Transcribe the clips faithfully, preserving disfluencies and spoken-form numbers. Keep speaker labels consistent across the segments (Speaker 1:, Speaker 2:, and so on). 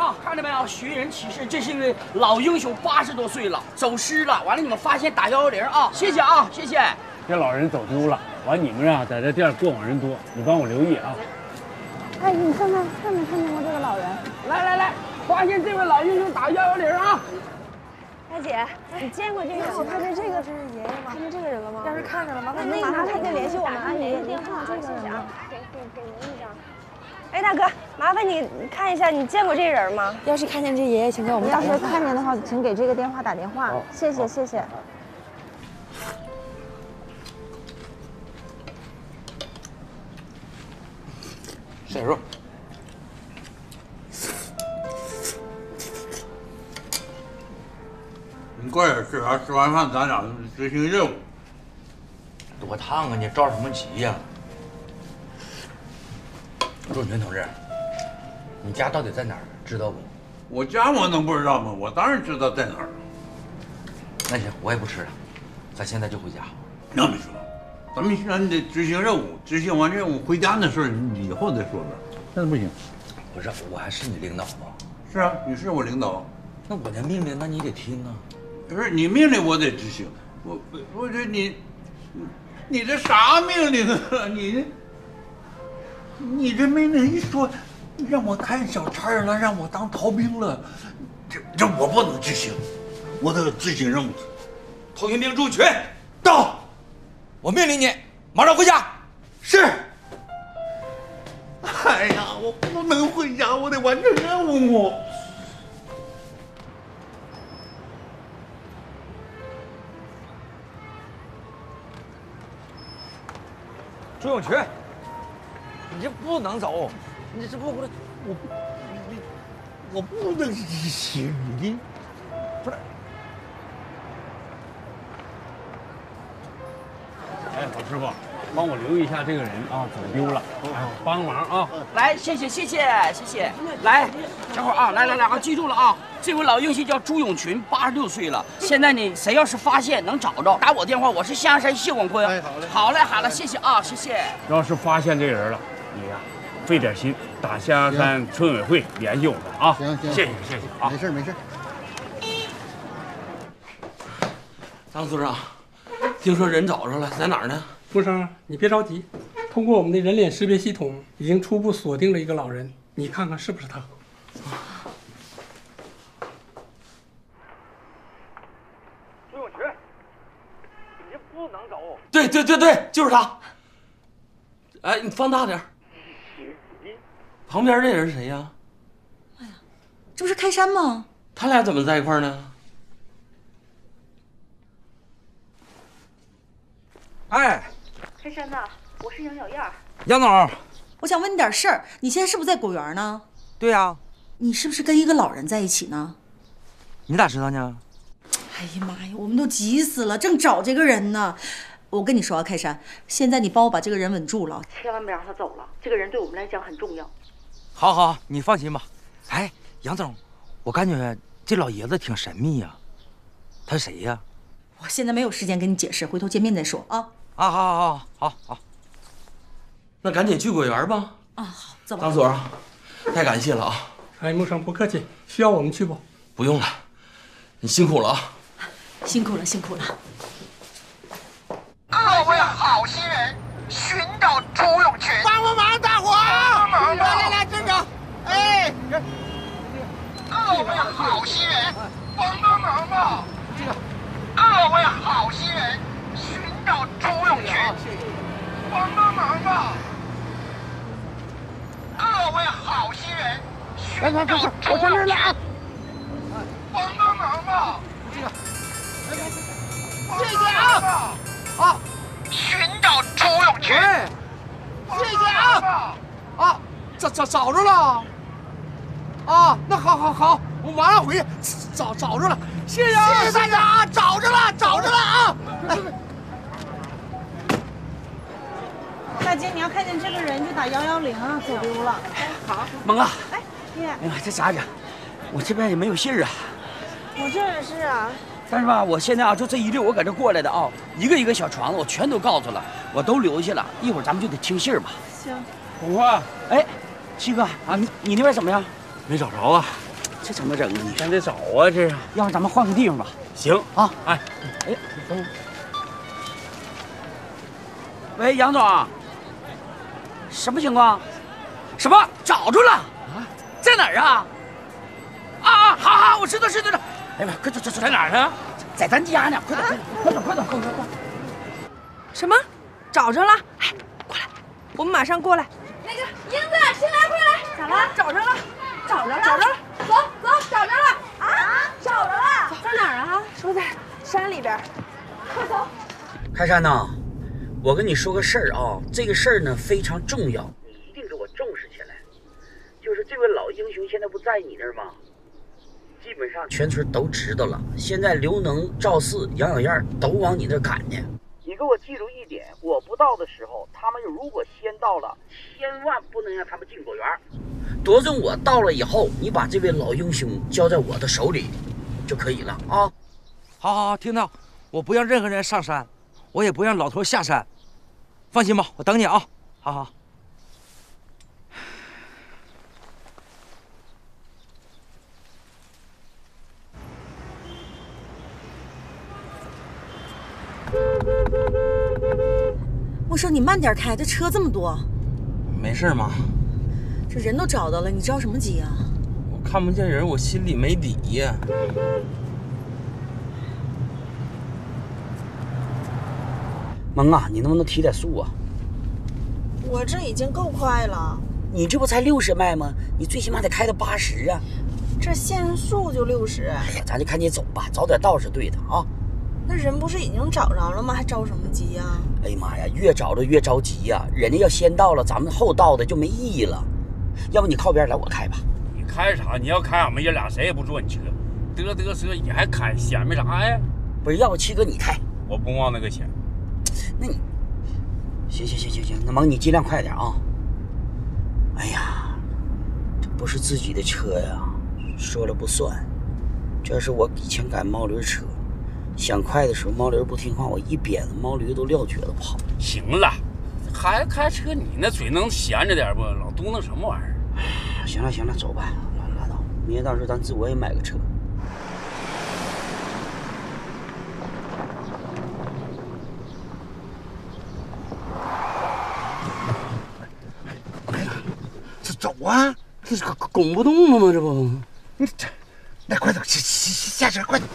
Speaker 1: 啊，看到没有？寻人启事，这是一位老英雄，八十多岁了，走失了。完了，你们发现打幺幺零啊！谢谢啊，谢谢。
Speaker 2: 这老人走丢了，完你们啊，在这店过往人多，你帮我留意啊。
Speaker 3: 哎，你看看看没看见过这个老人？
Speaker 1: 来来来，发现这位老英雄打幺幺零啊！
Speaker 3: 大姐，你见过这个人吗？看见这个这是爷爷吗？看见这个人了吗？要是看见了，麻烦您马上看见联系我们啊，爷爷电话这个人吗？给给给您一张。哎，大哥，麻烦你看一下，你见过这人吗？要是看见这爷爷，请给我们打电话。要是看见的话，请给这个电话打电话。谢谢谢谢。
Speaker 4: 晒肉。
Speaker 5: 你快点吃啊！吃完饭咱俩执行任务。
Speaker 4: 多烫啊！你着什么急呀？陆群同志，你家到底在哪儿？知道不？
Speaker 5: 我家我能不知道吗？我当然知道在哪儿。
Speaker 4: 那行，我也不吃了，咱现在就回家。
Speaker 5: 那没说，咱们现在得执行任务，执行完任务回家那事儿你以后再说吧。现在不行。
Speaker 4: 不是，我还是你领导吗？
Speaker 5: 是啊，你是我领导。
Speaker 4: 那我的命令，那你得听啊。
Speaker 5: 不是你命令我得执行，我我这你，你这啥命令啊？你你这命令一说，让我看小差了，让我当逃兵了，这这我不能执行，我得执行任务。
Speaker 4: 逃兵兵驻群到，我命令你马上回家。
Speaker 5: 是。哎呀，我不能回家，我得完成任务。
Speaker 4: 朱永群，你这不能走，你这不我我
Speaker 5: 我不能执行你，不是。
Speaker 2: 哎，老师傅，帮我留意一下这个人啊，走丢了，哎，帮忙啊！
Speaker 1: 来，谢谢谢谢谢谢。来，小伙啊，来来来啊，记住了啊，这位老英雄叫朱永群，八十六岁了。现在呢，谁要是发现能找着，打我电话，我是象山谢广坤。哎，好嘞，好嘞，好了，谢谢啊，谢谢。
Speaker 2: 要是发现这个人了，你呀、啊，费点心，打象山村委会联系我们啊。
Speaker 6: 行行，
Speaker 2: 谢谢谢谢啊，
Speaker 6: 没事没事。
Speaker 7: 张组长，听说人找着了，在哪儿呢？
Speaker 8: 木生，你别着急，通过我们的人脸识别系统，已经初步锁定了一个老人，你看看是不是他？
Speaker 2: 朱永群，你这不能走。
Speaker 7: 对对对对，就是他。哎，你放大点。旁边这人是谁呀？
Speaker 9: 哎呀，这不是开山吗？
Speaker 7: 他俩怎么在一块儿呢？
Speaker 4: 哎，
Speaker 9: 开山呐，我是杨小燕。
Speaker 4: 杨总，
Speaker 9: 我想问你点事儿，你现在是不是在果园呢？
Speaker 4: 对呀、啊。
Speaker 9: 你是不是跟一个老人在一起呢？
Speaker 4: 你咋知道呢？
Speaker 9: 哎呀妈呀，我们都急死了，正找这个人呢。我跟你说啊，开山，现在你帮我把这个人稳住了，千万别让他走了。这个人对我们来讲很重要。
Speaker 4: 好好，你放心吧。哎，杨总，我感觉这老爷子挺神秘呀、啊，他是谁呀？
Speaker 9: 我现在没有时间跟你解释，回头见面再说啊。
Speaker 4: 啊，好好好好好。
Speaker 7: 那赶紧去果园吧。
Speaker 9: 啊，好，走吧。
Speaker 7: 张所，太感谢了啊！
Speaker 8: 哎，木生不客气，需要我们去不？
Speaker 7: 不用了，你辛苦了啊！
Speaker 9: 辛苦了，辛苦了。
Speaker 10: 各位好心人，寻找朱永群，帮帮忙，大伙！帮忙吧！来来来，镇长，哎，各位好心人，帮帮忙吧！这个，各位好心人，寻找朱永群，帮帮忙吧！各位好心人，寻找朱永群，帮帮忙吧！这个，谢谢啊！啊！寻找朱永群，谢谢啊！
Speaker 11: 啊，找找找着了！啊，那好好好，我马上回去找找着了，谢谢啊！谢谢大家啊！找着了，找着了啊！
Speaker 3: 大姐，你要看见这个人就打幺幺零啊，走丢了。
Speaker 1: 好，萌啊！
Speaker 3: 哎，爹，
Speaker 1: 哎呀，这咋整？我这边也没有信儿啊。
Speaker 3: 我这也是啊。
Speaker 1: 但是吧，我现在啊，就这一溜我搁这过来的啊，一个一个小床子我全都告诉了，我都留下了。一会儿咱们就得听信儿吧。
Speaker 3: 行。
Speaker 2: 红花，
Speaker 1: 哎，七哥啊，你你那边怎么样？
Speaker 2: 没找着啊。
Speaker 1: 这怎么整啊？你
Speaker 2: 咱得找啊，这是。
Speaker 1: 要不咱们换个地方吧？
Speaker 2: 行
Speaker 1: 啊，
Speaker 2: 哎，
Speaker 1: 哎，喂，杨总，什么情况？什么？找着了？啊，在哪儿啊？啊啊，好好，我知道，知道，知道。哎呀，快走走走，
Speaker 2: 在哪儿呢？
Speaker 1: 在咱家呢，快点，快点，快点，快点，快！
Speaker 3: 什么？找着了？哎，过来，我们马上过来。那个英子，新来，快来！咋了？找着了，找着了，找着了！走走，找着了！啊，找着了！在哪儿啊？说在山里边。快走！
Speaker 1: 开山呐，我跟你说个事儿啊，这个事儿呢非常重要，你一定给我重视起来。就是这位老英雄现在不在你那儿吗？基本上全村都知道了。现在刘能、赵四、杨小燕都往你那儿赶呢。你给我记住一点，我不到的时候，他们如果先到了，千万不能让他们进果园。多准我到了以后，你把这位老英雄交在我的手里就可以了啊！
Speaker 4: 好好好，听到，我不让任何人上山，我也不让老头下山。放心吧，我等你啊！好好。
Speaker 9: 我说你慢点开，这车这么多。
Speaker 7: 没事妈，
Speaker 9: 这人都找到了，你着什么急啊？
Speaker 7: 我看不见人，我心里没底呀。
Speaker 1: 萌啊，你能不能提点速啊？
Speaker 9: 我这已经够快了。
Speaker 1: 你这不才六十迈吗？你最起码得开到八十啊。
Speaker 9: 这限速就六十。
Speaker 1: 哎呀，咱就赶紧走吧，早点到是对的啊。
Speaker 9: 那人不是已经找着了吗？还着什么急呀？
Speaker 1: 哎呀妈呀，越找着越着急呀！人家要先到了，咱们后到的就没意义了。要不你靠边来，我开吧。
Speaker 2: 你开啥？你要开，俺们爷俩谁也不坐你车。嘚嘚瑟，你还开，显摆啥呀？
Speaker 1: 不是，要不七哥你开？
Speaker 2: 我不往那个钱。
Speaker 1: 那你，行行行行行，那萌你尽量快点啊。哎呀，这不是自己的车呀，说了不算。这是我以前赶毛驴车。想快的时候，毛驴不听话，我一鞭子，毛驴都撂蹶子跑。
Speaker 2: 行了，孩子开车，你那嘴能闲着点不？老嘟囔什么玩意儿？
Speaker 1: 哎，行了行了，走吧，拉拉倒。明天到时候咱自我也买个车。
Speaker 11: 这走啊！
Speaker 7: 这是拱不动了吗？这不，
Speaker 11: 你这，来快走，下下下车，快点。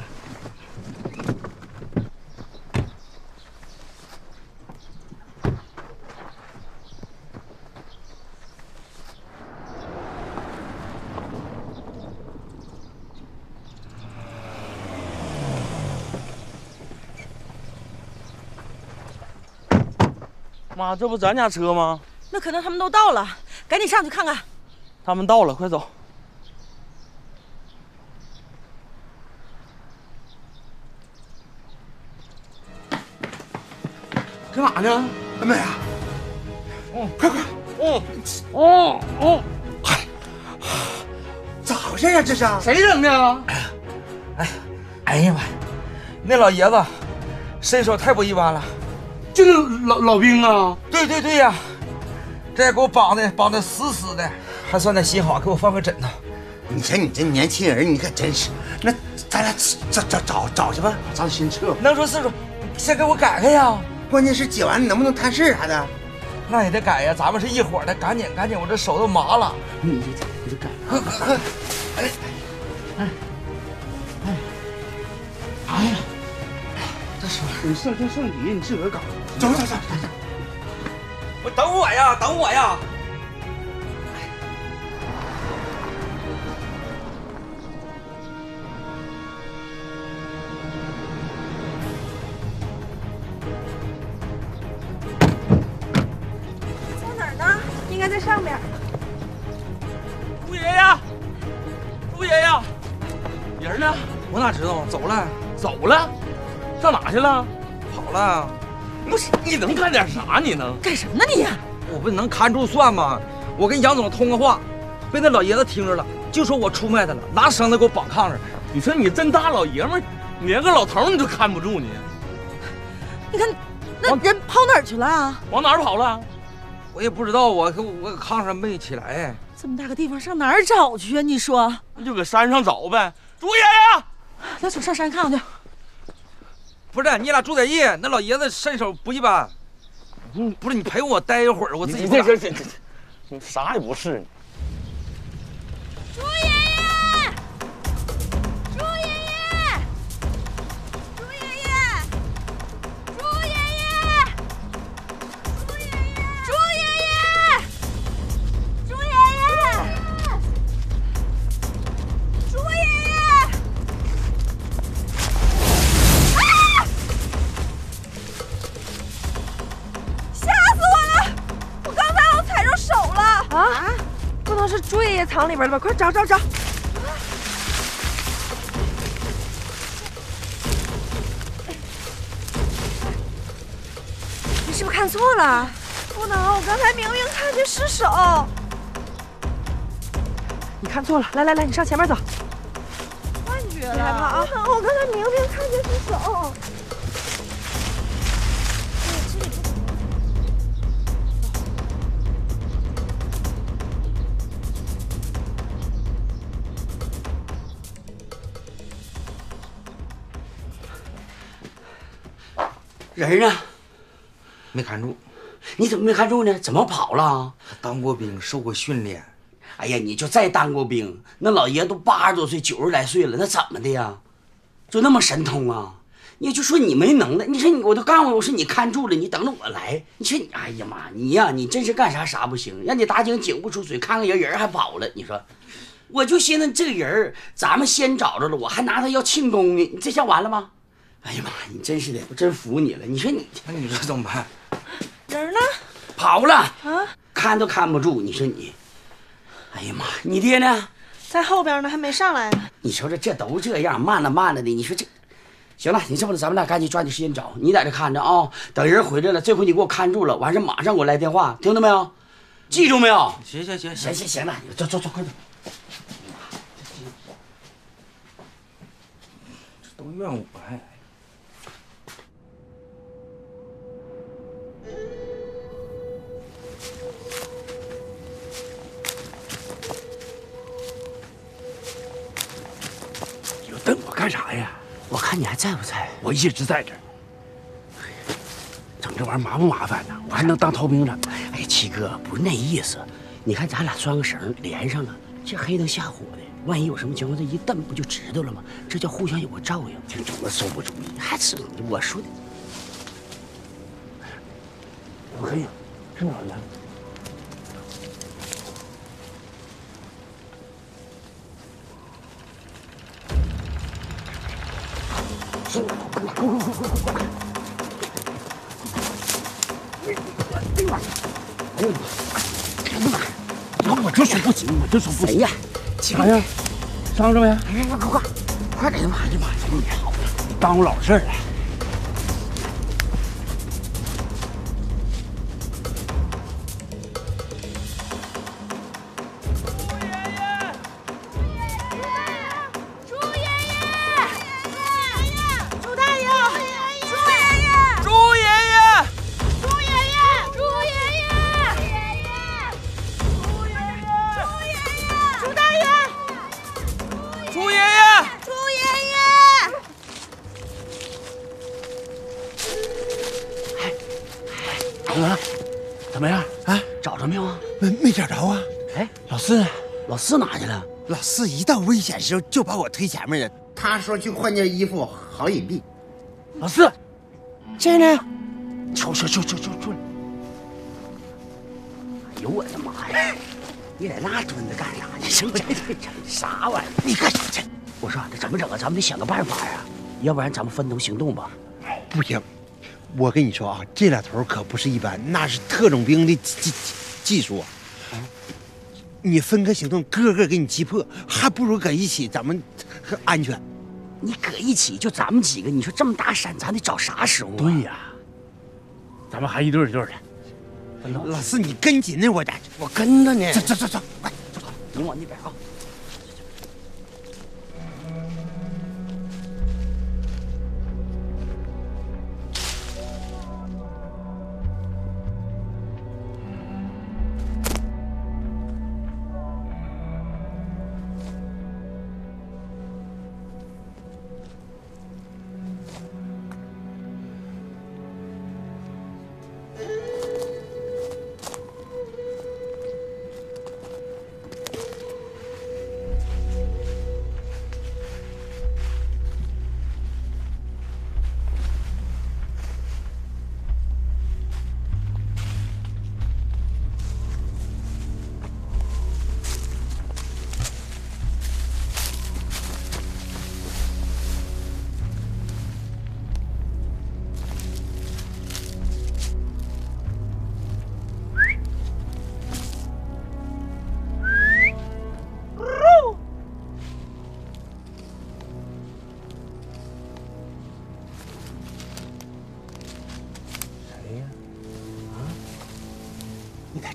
Speaker 7: 妈，这不咱家车吗？
Speaker 9: 那可能他们都到了，赶紧上去看看。
Speaker 7: 他们到了，快走。
Speaker 11: 干嘛呢？妹妹啊！
Speaker 7: 嗯，
Speaker 11: 快快！
Speaker 7: 嗯，哦哦，
Speaker 11: 嗨，咋回事啊？这是
Speaker 7: 谁扔的？
Speaker 4: 哎，哎呀妈呀，那老爷子身手太不一般了。
Speaker 7: 就那老老兵啊？
Speaker 4: 对对对呀，这给我绑的绑的死死的，还算得心好，给我放个枕头。
Speaker 11: 你瞧你这年轻人，你可真是。那咱俩找找找找去吧，找新车。
Speaker 4: 能说是说，先给我改改呀。
Speaker 11: 关键是解完能不能摊事啥的？
Speaker 4: 那也得改呀，咱们是一伙的，赶紧赶紧，我这手都麻了。
Speaker 11: 你你你就改，
Speaker 4: 喝喝喝，哎
Speaker 11: 哎哎哎呀！这是你剩剩剩底，你自个儿搞。走走走走走。
Speaker 4: 我等我呀，等我呀。
Speaker 3: 在哪儿呢？应该在上面。
Speaker 7: 陆爷爷，陆爷爷，人呢？
Speaker 4: 我哪知道？走了，
Speaker 7: 走了，上哪去了？
Speaker 4: 跑了。
Speaker 7: 不是，你能干点啥？你能
Speaker 9: 干什么呢你？
Speaker 4: 我不能看住算吗？我跟杨总通个话，被那老爷子听着了，就说我出卖他了，拿绳子给我绑炕上。
Speaker 7: 你说你真大老爷们儿，你连个老头你都看不住你。
Speaker 9: 你看那人跑哪儿去了？
Speaker 7: 往哪儿跑了？
Speaker 4: 我也不知道，我我炕上没起来。
Speaker 9: 这么大个地方上哪儿找去啊？你说？
Speaker 7: 那就搁山上找呗。朱爷爷，
Speaker 9: 那走上山看看去。
Speaker 4: 不是你俩住在一，那老爷子身手不一般。嗯，不是你陪我待一会儿，我自己。
Speaker 7: 这这这这，你啥也不是你。
Speaker 3: 朱爷爷，朱爷爷，朱爷爷，朱爷爷，朱爷爷，朱爷爷，朱爷爷，朱爷爷。
Speaker 6: 啊！不能是朱爷爷藏里边了吧？快找找找！你是不是看错了？不能，我刚才明明看见是手。你看错了，来来来，你上前面走。
Speaker 3: 幻觉了，
Speaker 6: 别害怕啊！我刚才明明看见是手。
Speaker 1: 人呢？
Speaker 4: 没看住。
Speaker 1: 你怎么没看住呢？怎么跑了？
Speaker 4: 当过兵，受过训练。
Speaker 1: 哎呀，你就再当过兵，那老爷都八十多岁、九十来岁了，那怎么的呀？就那么神通啊？你就说你没能耐，你说你，我都告诉我，我说你看住了，你等着我来。你说你，哎呀妈，你呀，你真是干啥啥不行，让你打井井不出水，看看人人还跑了。你说，我就寻思这个人咱们先找着了，我还拿他要庆功呢，你这下完了吗？ 哎呀妈，你真是的，我真服你了。你说你，
Speaker 4: 那你说怎么办？
Speaker 9: 人呢？
Speaker 1: 跑了
Speaker 9: 啊！
Speaker 1: 看都看不住。你说你，哎呀妈，你爹呢？
Speaker 9: 在后边呢，还没上来呢。
Speaker 1: 你瞅瞅，这都这样，慢了慢了的。你说这，行了，你这么的，咱们俩赶紧抓紧时间找。你在这看着啊，等人回来了，这回你给我看住了，完事马上给我来电话，听到没有？记住没有？
Speaker 4: 行行行
Speaker 1: 行行行了，走走走，快走。
Speaker 4: 都怨我还。
Speaker 2: 瞪我干啥呀？
Speaker 1: 我看你还在不在？
Speaker 2: 我一直在这儿。整这玩意儿麻不麻烦呢？我还能当逃兵呢。
Speaker 1: 哎，七哥，不是那意思。你看咱俩拴个绳连上了，这黑灯瞎火的，万一有什么情况，这一蹬不就知道了吗？这叫互相有个照应。
Speaker 2: 挺整的馊不主意，
Speaker 1: 还是我说的。
Speaker 2: 不可以，是哪儿呢？ 快快快快快快快！哎呦妈！我就说不行，我就说不行。
Speaker 1: 谁呀？
Speaker 2: 啥呀？伤着没？
Speaker 1: 哎呀，快快快点！妈呀妈呀！你好了，
Speaker 2: 你耽误老事儿了。
Speaker 11: 怎么样啊？
Speaker 1: 找着没有啊？
Speaker 11: 没没找着啊？
Speaker 1: 哎，
Speaker 11: 老四，
Speaker 1: 老四哪去了？
Speaker 11: 老四一到危险时候就把我推前面了。他说去换件衣服，好隐蔽。
Speaker 1: 老四，这呢？出出出出出出！哎呦我的妈呀！你在那蹲着干啥呢？这这这啥玩意儿？你看这，我说这怎么整啊？咱们得想个办法呀，要不然咱们分头行动吧。
Speaker 11: 不行。 我跟你说啊，这俩头可不是一般，那是特种兵的技技技术啊！你分开行动，个个给你击破，还不如搁一起，咱们安全。
Speaker 1: 你搁一起就咱们几个，你说这么大山，咱得找啥时候啊？
Speaker 2: 对呀，咱们还一对一对的。
Speaker 11: 老四，你跟紧呢，我咋？
Speaker 1: 我跟着呢。
Speaker 11: 走走走走，快走走，
Speaker 1: 你往那边啊。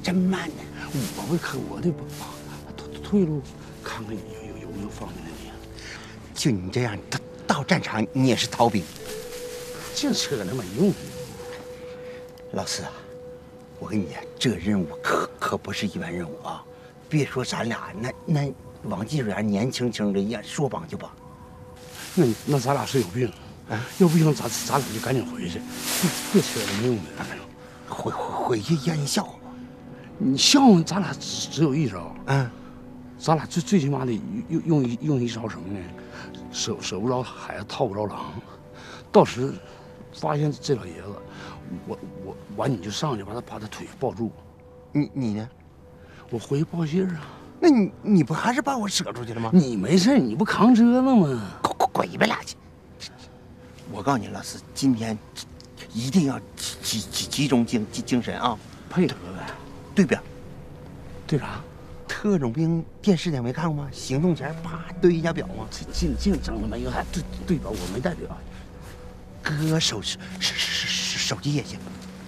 Speaker 11: 真慢呢。
Speaker 2: 我会看我的退退路，看看有有有没有方便的地方。
Speaker 11: 就你这样，到到战场你也是逃兵，
Speaker 2: 这扯那没用。
Speaker 11: 老四啊，我跟你讲，这任务可可不是一般任务啊！别说咱俩那那王技术员年轻轻的，也说绑就绑。
Speaker 2: 那那咱俩是有病啊！要不行，咱咱俩就赶紧回去，别别扯那没用的。
Speaker 11: 回回回去让人笑话我。
Speaker 2: 你笑话咱俩只只有一招，
Speaker 11: 嗯，
Speaker 2: 咱俩最最起码得用用一用一招什么呢？舍舍不着孩子，套不着狼。到时发现这老爷子，我我完你就上去把他把他腿抱住。
Speaker 11: 你你呢？
Speaker 2: 我回去报信啊。
Speaker 11: 那你你不还是把我扯出去了吗？
Speaker 2: 你没事，你不扛车呢吗？
Speaker 11: 滚滚滚你们俩去！我告诉你，老四，今天一定要集集集集中精精精神啊，
Speaker 2: 配合呗。
Speaker 11: 对边。
Speaker 2: 对啥？
Speaker 11: 特种兵电视里没看过吗？行动前啪对一下表吗？
Speaker 2: 这净净整的没有，还对对表，我没带表。
Speaker 11: 哥手手手手手机也行。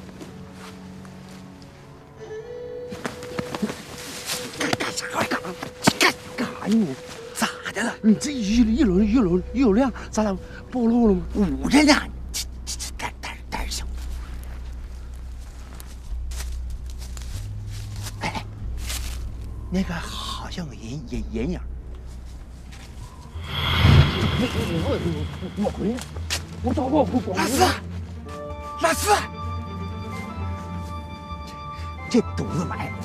Speaker 11: 干啥干啥？干干啥呢？咋的了？
Speaker 2: 你这一一轮一轮一有亮，咱俩暴露了吗？
Speaker 11: 捂着呢，这这这胆胆胆小。哎，那个好像个人人人影。
Speaker 2: 我我我我回去，我找我我
Speaker 11: 老四，老四，这犊子来了。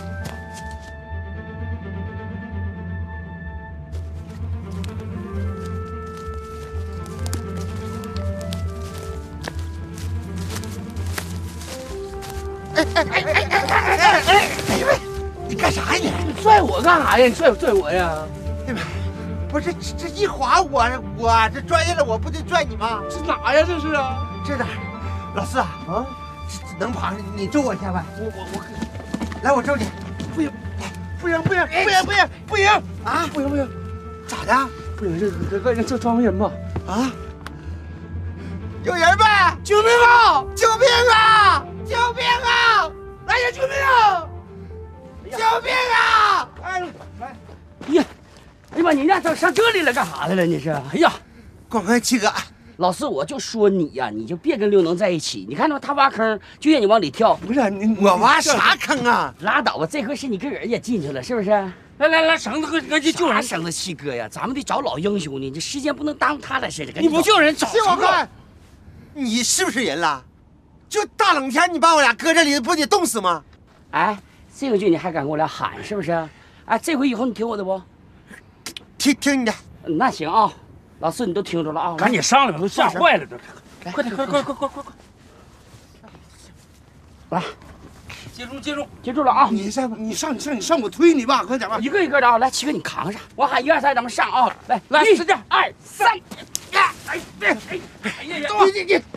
Speaker 11: 哎哎哎哎哎哎哎哎！哎呀喂，你干啥呀你？
Speaker 7: 你拽我干啥呀？你拽拽我呀？
Speaker 11: 对吧？不是这这一滑我我这专业了，我不得拽你吗？
Speaker 7: 这哪呀？这是啊？
Speaker 11: 这哪？老四啊啊！这这能爬上，你揍我一下吧。
Speaker 7: 我我我，
Speaker 11: 来我揍你。
Speaker 7: 不行，
Speaker 11: 不行不行不行不行不行啊！
Speaker 7: 不行不行，
Speaker 11: 咋的？
Speaker 7: 不行，这这这这装人吧？
Speaker 11: 啊！有人呗！
Speaker 7: 救命啊！
Speaker 11: 救命啊！救命啊！来人！救命啊！救命啊！
Speaker 7: 哎，来，哎呀，哎呀妈，你俩整上这里来干啥来了？你是？哎呀，
Speaker 11: 广安七哥，
Speaker 1: 老四，我就说你呀，你就别跟刘能在一起。你看到他挖坑，就让你往里跳。
Speaker 11: 不是你，我挖啥坑啊？
Speaker 1: 拉倒吧，这回是你个人也进去了，是不是？
Speaker 7: 来来来，绳子和赶紧救人！
Speaker 1: 绳子七哥呀，咱们得找老英雄呢，这时间不能耽误他的事。
Speaker 7: 你不救人，找
Speaker 11: 信我看，你是不是人了？就大冷天，你把我俩搁这里，不得冻死吗？
Speaker 1: 哎，这个句你还敢跟我俩喊，是不是？哎，这回以后你听我的不？
Speaker 11: 听听你的。
Speaker 1: 那行啊，老四你都听着了啊，
Speaker 2: 赶紧上来吧，都吓坏了
Speaker 1: 这。
Speaker 7: 快点，快快快快快快！
Speaker 1: 来，
Speaker 7: 接住接住
Speaker 1: 接住了啊！
Speaker 7: 你上你上你上你上，我推你吧，快点吧！
Speaker 1: 一个一个的啊，来，七哥你扛上，我喊一二三，咱们上啊！来来，
Speaker 7: 一
Speaker 1: 二三，哎，哎哎哎呀呀！
Speaker 11: 你你你。